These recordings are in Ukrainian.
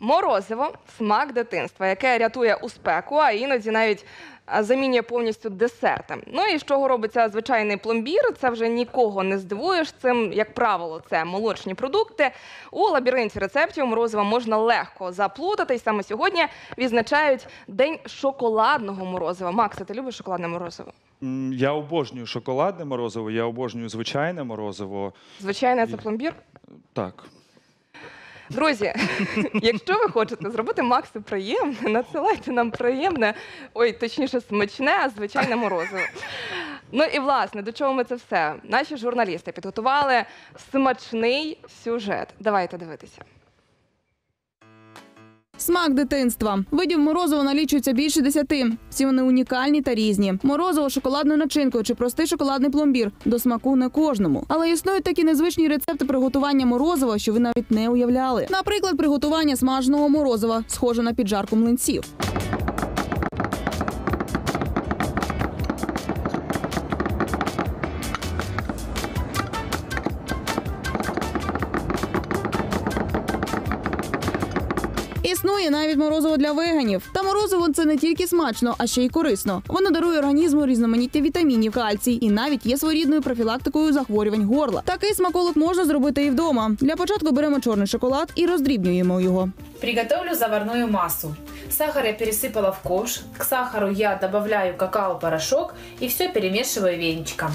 Морозиво – смак дитинства, яке рятує у спеку, а іноді навіть замінює повністю десертом. Ну і з чого робиться звичайний пломбір, це вже нікого не здивуєш. Цим, як правило, це молочні продукти. У лабіринті рецептів морозива можна легко заплутати. І саме сьогодні відзначають День шоколадного морозива. Макса, ти любиш шоколадне морозиво? Я обожнюю шоколадне морозиво, я обожнюю звичайне морозиво. Звичайне – це пломбір? Так. Друзі, якщо ви хочете зробити Максу приємне, надсилайте нам приємне, точніше смачне, звичайне морозиво. Ну і, власне, до чого ми це все? Наші журналісти підготували смачний сюжет. Давайте дивитися. Смак дитинства. Видів морозива налічується більше 10. Всі вони унікальні та різні. Морозиво з шоколадною начинкою чи простий шоколадний пломбір – до смаку не кожному. Але існують такі незвичні рецепти приготування морозива, що ви навіть не уявляли. Наприклад, приготування смаженого морозива, схоже на піджарку млинців. Існує навіть морозиво для веганів. Та морозиво – це не тільки смачно, а ще й корисно. Воно дарує організму різноманіття вітамінів, кальцій і навіть є своєрідною профілактикою захворювань горла. Такий смаколик можна зробити і вдома. Для початку беремо чорний шоколад і роздрібнюємо його. Приготовлю заварную массу. Сахар я пересыпала в ковш. К сахару я добавляю какао-порошок и все перемешиваю венчиком.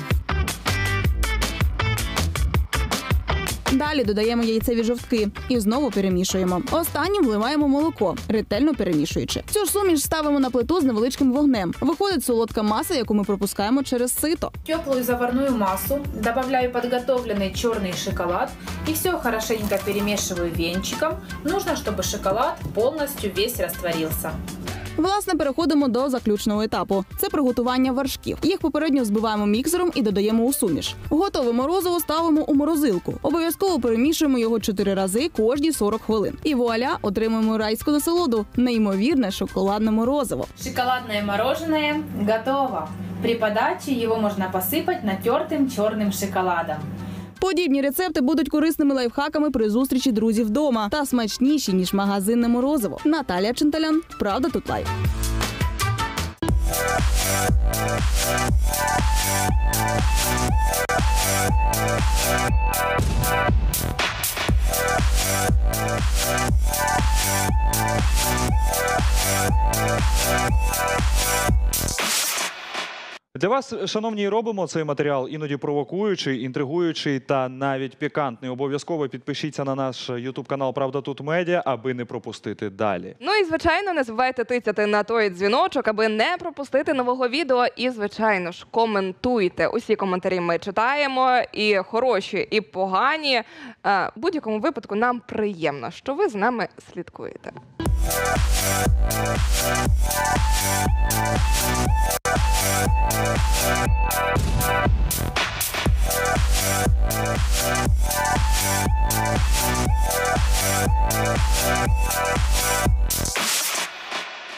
Далі додаємо яйцеві жовтки і знову перемішуємо. Останнім вливаємо молоко, ретельно перемішуючи. Цю ж суміш ставимо на плиту з невеличким вогнем. Виходить солодка маса, яку ми пропускаємо через сито. В теплую заварную массу добавляю подготовленный черный шоколад и все хорошенько перемешиваю венчиком. Нужно, чтобы шоколад полностью весь растворился. Власне, переходимо до заключного етапу. Це приготування вершків. Їх попередньо збиваємо міксером і додаємо у суміш. Готове морозиво ставимо у морозилку. Обов'язково перемішуємо його 4 рази кожні 40 хвилин. І вуаля, отримуємо райську насолоду – неймовірне шоколадне морозиво. Шоколадное мороженое готово. При подаче его можно посыпать натертым черным шоколадом. Подібні рецепти будуть корисними лайфхаками при зустрічі друзів вдома та смачніші, ніж магазинне морозиво. Наталія Чинталян, Правда тут лайв. Для вас, шановні, робимо цей матеріал іноді провокуючий, інтригуючий та навіть пікантний. Обов'язково підпишіться на наш YouTube-канал «Правда тут медіа», аби не пропустити далі. Ну і, звичайно, не забувайте тицяти на той дзвіночок, аби не пропустити нового відео. І, звичайно ж, коментуйте. Усі коментарі ми читаємо, і хороші, і погані. В будь-якому випадку нам приємно, що ви з нами слідкуєте.